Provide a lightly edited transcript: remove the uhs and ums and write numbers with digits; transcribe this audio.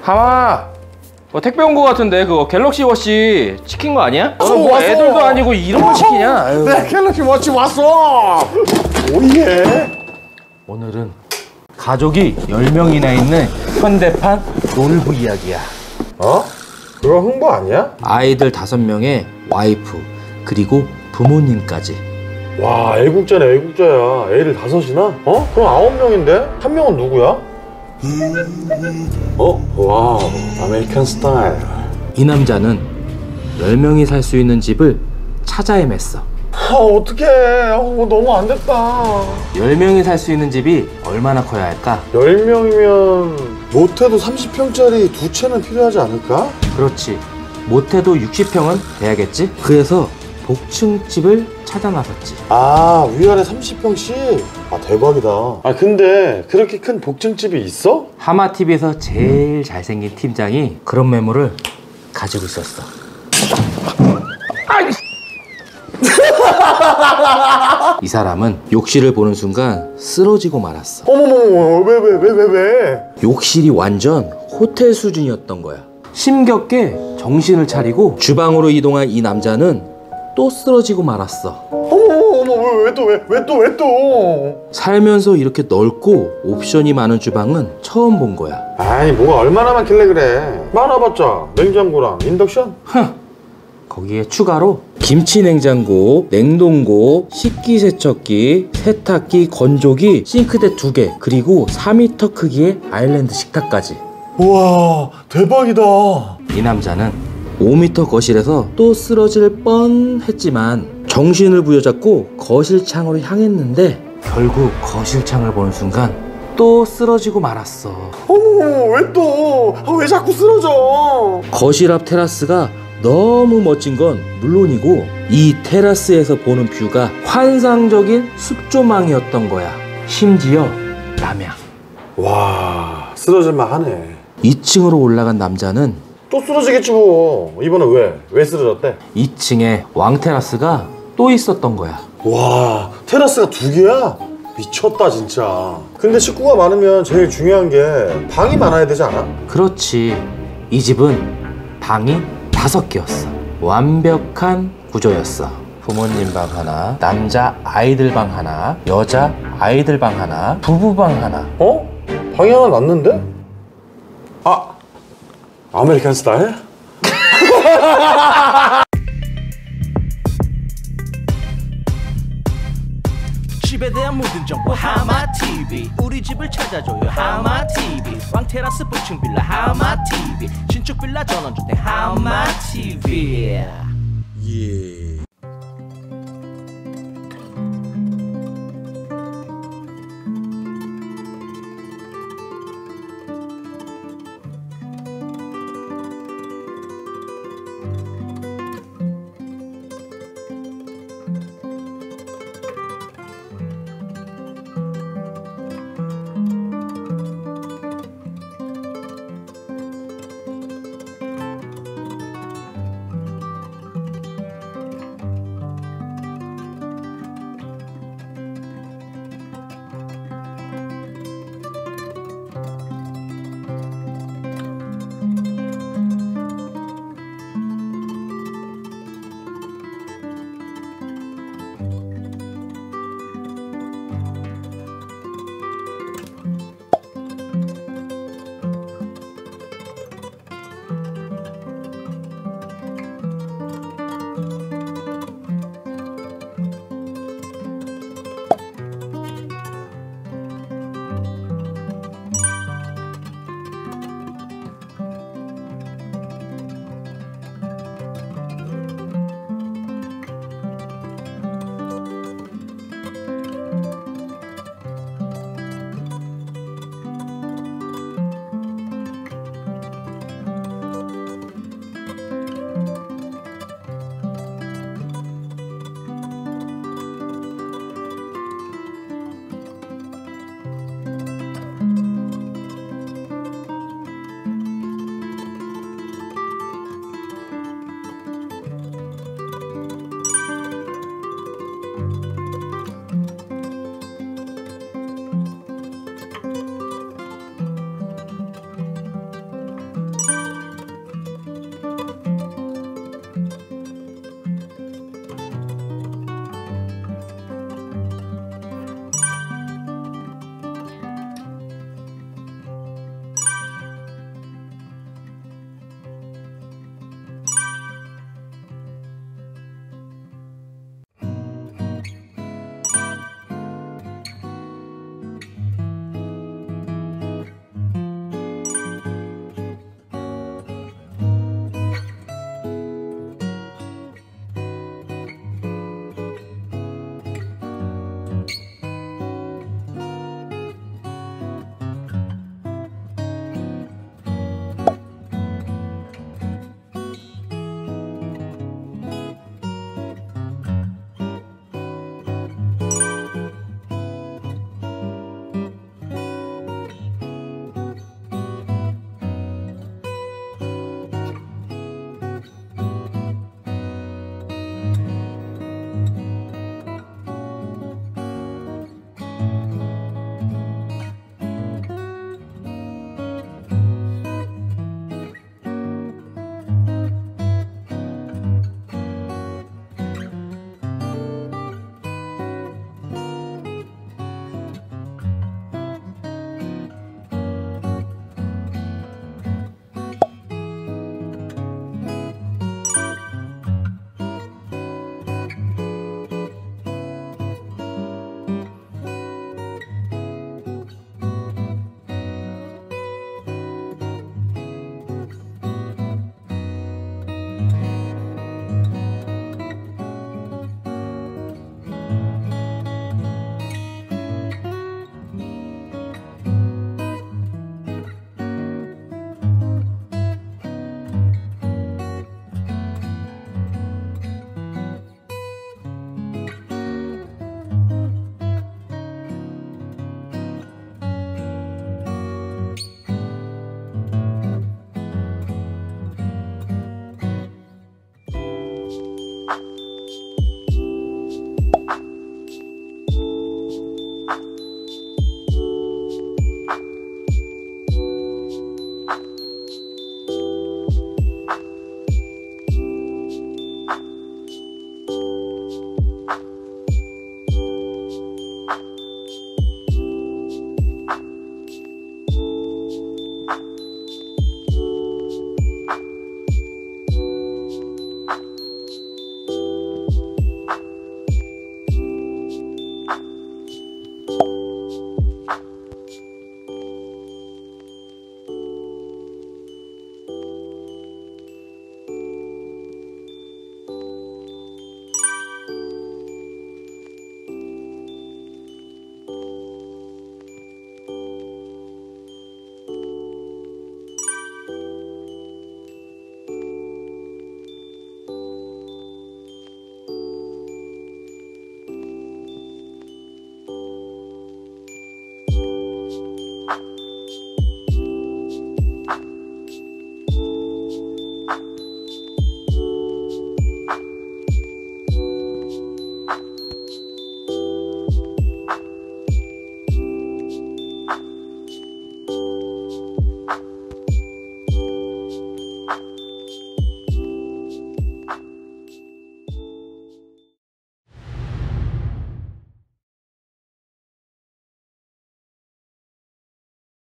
하마, 택배 온 거 같은데 그거 갤럭시 워치 시킨 거 아니야? 뭐 왔어. 애들도 아니고 이런 걸 시키냐? 아유. 네, 갤럭시 워치 왔어. 오예. 오늘은 가족이 10명이나 있는 현대판 놀부 이야기야. 어? 그거 흥부 아니야? 아이들 5명에 와이프 그리고 부모님까지. 와, 애국자네 애국자야. 애를 5이나? 어? 그럼 9명인데? 1명은 누구야? 와우, 아메리칸 스타일. 이 남자는 10명이 살 수 있는 집을 찾아 헤맸어. 어떡해. 너무 안 됐다. 10명이 살 수 있는 집이 얼마나 커야 할까? 10명이면 못해도 30평짜리 2채는 필요하지 않을까? 그렇지, 못해도 60평은 돼야겠지? 그래서 복층집을 찾아 나섰지. 아, 위아래 30평씩? 아, 대박이다. 아, 근데 그렇게 큰 복층집이 있어? 하마TV에서 제일 잘생긴 팀장이 그런 매물을 가지고 있었어. 이 사람은 욕실을 보는 순간 쓰러지고 말았어. 어머머머, 왜? 욕실이 완전 호텔 수준이었던 거야. 심겹게 정신을 차리고 주방으로 이동한 이 남자는 또 쓰러지고 말았어. 어머, 왜 또? 살면서 이렇게 넓고 옵션이 많은 주방은 처음 본 거야. 아니, 뭐가 얼마나 많길래 그래. 많아봤자 냉장고랑 인덕션? 거기에 추가로 김치 냉장고, 냉동고, 식기세척기, 세탁기, 건조기, 싱크대 2개, 그리고 4m 크기의 아일랜드 식탁까지. 우와, 대박이다. 이 남자는 5m 거실에서 또 쓰러질 뻔했지만 정신을 부여잡고 거실 창으로 향했는데 결국 거실 창을 보는 순간 또 쓰러지고 말았어. 어머, 왜 또? 왜 자꾸 쓰러져? 거실 앞 테라스가 너무 멋진 건 물론이고 이 테라스에서 보는 뷰가 환상적인 숲조망이었던 거야. 심지어 남양. 와, 쓰러질만 하네. 2층으로 올라간 남자는 또 쓰러지겠지 뭐. 이번엔 왜 쓰러졌대? 2층에 왕테라스가 또 있었던 거야. 와, 테라스가 2개야? 미쳤다 진짜. 근데 식구가 많으면 제일 중요한 게 방이 많아야 되지 않아? 그렇지, 이 집은 방이 5개였어. 완벽한 구조였어. 부모님 방 하나, 남자 아이들 방 하나, 여자 아이들 방 하나, 부부 방 하나. 어? 방이 하나 났는데? 아, 아메리칸 스타일? 집에 대한 모든 정보 하마TV. 우리 집을 찾아줘요 하마TV. 왕테라스 복층 빌라 하마TV. 신축 빌라 전원주택 하마TV. 예.